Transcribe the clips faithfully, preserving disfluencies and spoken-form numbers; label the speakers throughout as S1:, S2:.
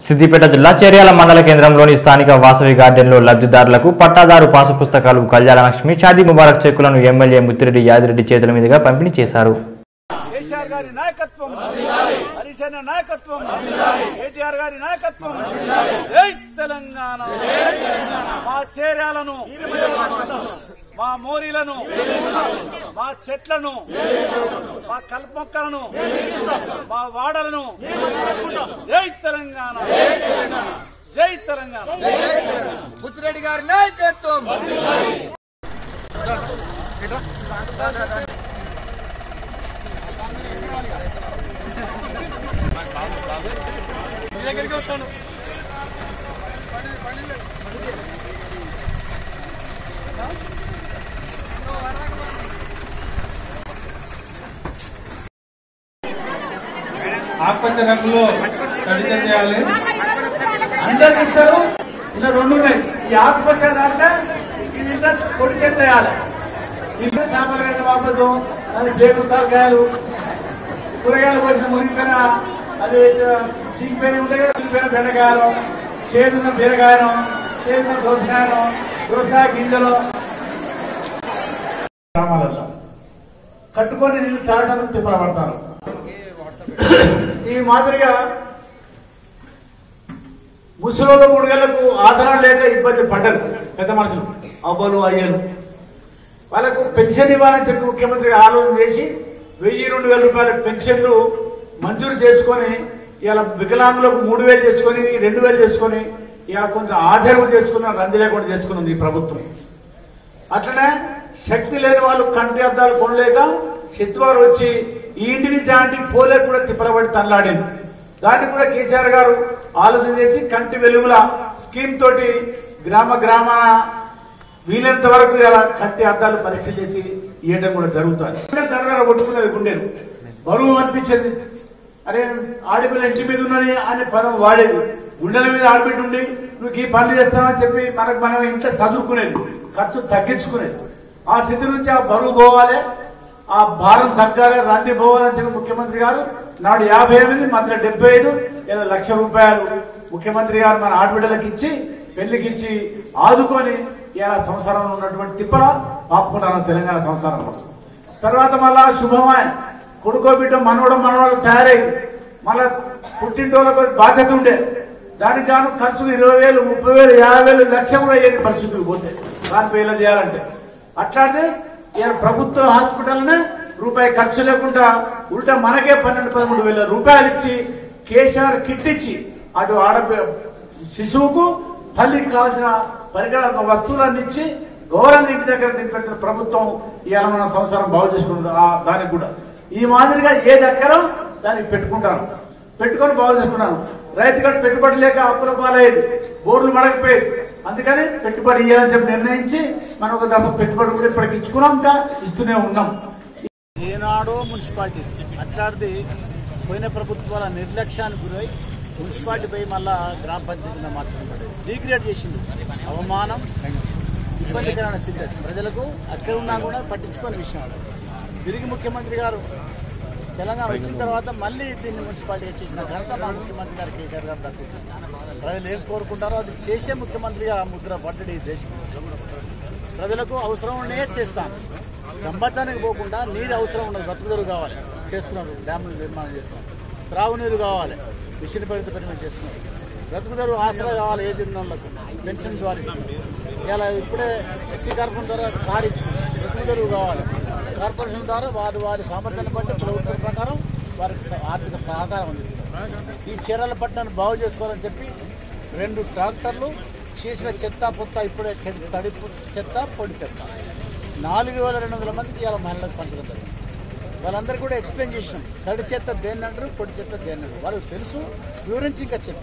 S1: సిద్దిపేట జిల్లా చేర్యాల మండల కేంద్రంలోని స్థానిక వాసవి గార్డెన్లో లబ్ధిదారులకు పట్టాదారు పాసు పుస్తకాలు కళ్యాణలక్ష్మి షాదీ ముబారక్ చెక్కులను ఎమ్మెల్యే ముత్తిరెడ్డి యాదిరెడ్డి చేతుల మీదుగా పంపిణీ చేశారు.
S2: మా మోరీలను మా చెట్లను మా కల్ప మొక్కలను మా వాడలను జై తెలంగాణ జై తెలంగాణ
S3: ముత్తిరెడ్డి గారి నాయకత్వం.
S2: దగ్గరికి వస్తాను.
S4: ఆకుపచ్చ రంగులో కవిత చేయాలి. అందరికి ఇస్తారు. ఇలా రెండు ఉన్నాయి. ఈ ఆకుపచ్చ దాంట్లో ఇది ఇలా పొడి చేత వేయాలి. ఇంట్లో చేపలు అయితే బాపదు, అది పేరు తలకాయలు కూరగాయలు పోసిన మునిగిపోయిన అది చీకిపోయిన ఉంటాయి కదా, చీకిపోయిన బెండకాయలు, చేదున్న బీరకాయను, చేదున్న దోసకాయను, దోసకాయ గింజలు గ్రామాలలో కట్టుకొని నీళ్ళు తాగడానికి తిప్పబడతారు. ఈ మాదిరిగా ముసలోళ్ళు మూడు గేళ్లకు ఆధారం లేక ఇబ్బంది పడ్డారు పెద్ద మనుషులు, అవ్వలు అయ్యలు. వాళ్ళకు పెన్షన్ ఇవ్వాలని చెప్పి ముఖ్యమంత్రి ఆలోచన చేసి వెయ్యి రెండు వేల రూపాయల పెన్షన్లు మంజూరు చేసుకొని ఇలా వికలాంగులకు మూడు వేలు చేసుకొని రెండు వేలు చేసుకొని ఇలా కొంచెం ఆధారం చేసుకున్న రంది లేకుండా చేసుకున్నది ఈ ప్రభుత్వం. అట్లనే శక్తి లేని వాళ్ళు కంటి అద్దాలు కొనలేక శత్రువారు వచ్చి ఈ ఇంటి నుంచి ఆంటి పోలే కూడా తిప్పలబడి తనలాడింది. దాన్ని కూడా కేసీఆర్ గారు ఆలోచన చేసి కంటి వెలుగుల స్కీమ్ తోటి గ్రామ గ్రామ వీలైనంత వరకు ఇలా కంటి అద్దాలు పరీక్ష చేసి ఇవ్వడం కూడా జరుగుతుంది. ధరగా కొట్టుకునేది గుండెలు బరువు అనిపించేది. అరే ఆడపిల్ల ఇంటి మీద ఉన్నది అనే పదం వాడేది. గుండెల మీద ఆడబిడ్డ ఉండి నువ్వు ఈ పనులు చేస్తావని చెప్పి మనకు మనం ఇంట్లో చదువుకునేది, ఖర్చు తగ్గించుకునేది. ఆ స్థితి నుంచి ఆ బరువు పోవాలి, ఆ భారం తగ్గాలి, రంది పోవాలని చెప్పి ముఖ్యమంత్రి గారు నాడు యాభై ఎనిమిది మధ్య డెబ్బై ఐదు ఇలా లక్ష రూపాయలు ముఖ్యమంత్రి గారు మన ఆడబిడ్డలకు ఇచ్చి పెళ్లికి ఇచ్చి ఆదుకొని ఇలా సంసారంలో ఉన్నటువంటి తిప్పల ఆపుకుంటాను తెలంగాణ సంసారం. తర్వాత మళ్ళా శుభమాయ కొడుకో బిడ్డ మనవడం మనవాళ్ళు తయారైంది. మళ్ళా పుట్టింటోళ్ళకు బాధ్యత ఉండే దానికి గాను ఖర్చు ఇరవై వేలు ముప్పై వేలు యాభై వేలు లక్ష కూడా అయ్యేది పరిస్థితికి పోతే దానికి వేలు చేయాలంటే. అట్లాంటి ప్రభుత్వ హాస్పిటల్నే రూపాయి ఖర్చు లేకుండా ఉల్టా మనకే పన్నెండు పదమూడు వేల రూపాయలు ఇచ్చి కేసీఆర్ కిట్ ఇచ్చి అటు ఆడ శిశువుకు తల్లికి కావాల్సిన పరికర వస్తువులన్నీ ఇచ్చి గౌరవంగా ఇంటి దగ్గర దింపెట్టిన ప్రభుత్వం ఇవాళ మన సంవత్సరం బాగు చేసుకుంటుంది. దానికి కూడా ఈ మాదిరిగా ఏది ఎక్కరో దానికి పెట్టుకుంటాను, పెట్టుకొని బాగు చేసుకున్నాను. రైతు కూడా పెట్టుబడి లేక అప్పుల పాలయ్యేది, బోర్లు మడకపోయేది. అందుకని పెట్టుబడి ఇవ్వాలని చెప్పి నిర్ణయించి మనం ఒక దఫా పెట్టుబడి కూడా ఇప్పటికి ఇచ్చుకున్నాం, ఇంకా ఇస్తూనే ఉన్నాం.
S2: ఏనాడో మున్సిపాలిటీ అట్లాంటిది పోయిన ప్రభుత్వాల నిర్లక్ష్యానికి గురై మున్సిపాలిటీపై మళ్ళా గ్రామ పంచాయతీ మార్చడం పడేది, డీగ్రేడ్ చేసింది. అవమానం, ఇబ్బందికరమైన స్థితి ప్రజలకు అక్కడ ఉన్నా కూడా పట్టించుకోని విషయం. తిరిగి ముఖ్యమంత్రి గారు తెలంగాణ వచ్చిన తర్వాత మళ్ళీ దీన్ని మున్సిపాలిటీ చేసిన ఘనత మా ముఖ్యమంత్రి గారు కేసీఆర్ గారు దక్కుతుంది. ప్రజలు ఏం కోరుకుంటారో అది చేసే ముఖ్యమంత్రిగా ముద్ర పడ్డది ఈ దేశం. ప్రజలకు అవసరం ఉండే చేస్తాను, దంబతానికి పోకుండా నీరు అవసరం ఉండదు, బ్రతుకుదరు కావాలి చేస్తున్నారు. డ్యాములు నిర్మాణం చేస్తున్నారు, త్రాగునీరు కావాలి, మిషన్ పరిమిత పరిమితి చేస్తున్నారు. బ్రతుకుదరు ఆసరా కావాలి, ఏ జిల్లాలకు పెన్షన్ ద్వారా ఇస్తున్నారు. ఇలా ఇప్పుడే ఎస్సీ కార్పొరేషన్ ద్వారా కారు ఇచ్చింది, బ్రతుకుదరువు కావాలి. కార్పొరేషన్ ద్వారా వారి వారి సామర్థ్యాన్ని బట్టి ప్రభుత్వం ప్రకారం వారికి ఆర్థిక సహకారం అందిస్తారు. ఈ చీరల పట్టణాన్ని బాగు చేసుకోవాలని చెప్పి రెండు ట్రాక్టర్లు చేసిన చెత్త పొత్త ఇప్పుడే తడి చెత్త పొడి చెత్త నాలుగు వేల రెండు వందల మందికి ఇలా మహిళలకు పంచడం జరిగింది. వాళ్ళందరికీ కూడా ఎక్స్ప్లెయిన్ చేసినాం, తడి చెత్త దేన్ని అంటారు, పొడి చెత్త దేన్ని అంటారు. వాళ్ళకి తెలుసు, వివరించి ఇంకా చెప్పి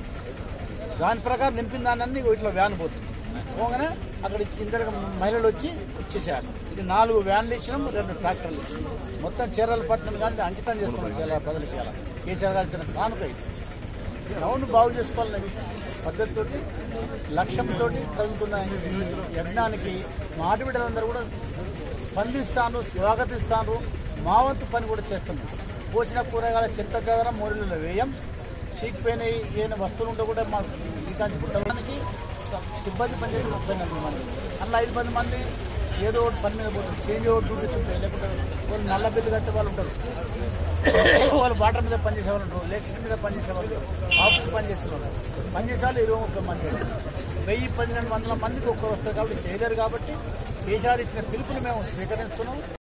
S2: దాని ప్రకారం నింపిన దాన్ని ఇట్లా వ్యాన్ పోతుంది. పోగానే అక్కడ ఇంటర్ మహిళలు వచ్చి ఇచ్చేసేయాలి. ఇది నాలుగు వ్యాన్లు ఇచ్చినాం, రెండు ట్రాక్టర్లు ఇచ్చినాం. మొత్తం చీరల పట్టణం కానీ అంకితం చేస్తున్నాం చీరల ప్రజలకి. ఇలా కేసీఆర్ గారు ఇచ్చిన కానుక ఇది. టౌన్ బాగు చేసుకోవాలనే విషయం పద్ధతితో లక్ష్యంతో కలుగుతున్న ఈ యజ్ఞానికి మా ఆడబిడ్డలందరూ కూడా స్పందిస్తాను, స్వాగతిస్తాను. మా వంతు పని కూడా చేస్తున్నాం. పోసిన కూరగాయల చెత్త చెదరం మోరీలలో వేయం, చీకిపోయినాయి ఏమైనా వస్తువులు ఉంటే కూడా మాకు ఈ కాంచి గుట్టడానికి సిబ్బంది పనిచేసి ముప్పై నలభై మంది అందులో ఐదు పది మంది ఏదో ఒకటి పని మీద పోతారు, చేంజ్ ఓవర్ డ్యూటీస్ ఉంటాయి, లేకుంటే వాళ్ళు నల్ల బిల్లు కట్టే వాళ్ళు ఉంటారు, వాళ్ళు వాటర్ మీద పనిచేసే వాళ్ళు ఉంటారు, ఎలక్ట్రిసిటీ మీద పనిచేసే వాళ్ళు ఉంటారు, ఆఫీస్ పనిచేసే వాళ్ళు పనిచేసే వాళ్ళు ఇరవై ముప్పై మంది వెయ్యి పన్నెండు వందల మందికి ఒక్క వస్తారు కాబట్టి చేయలేరు. కాబట్టి కేసీఆర్ ఇచ్చిన పిలుపుని మేము స్వీకరిస్తున్నాం.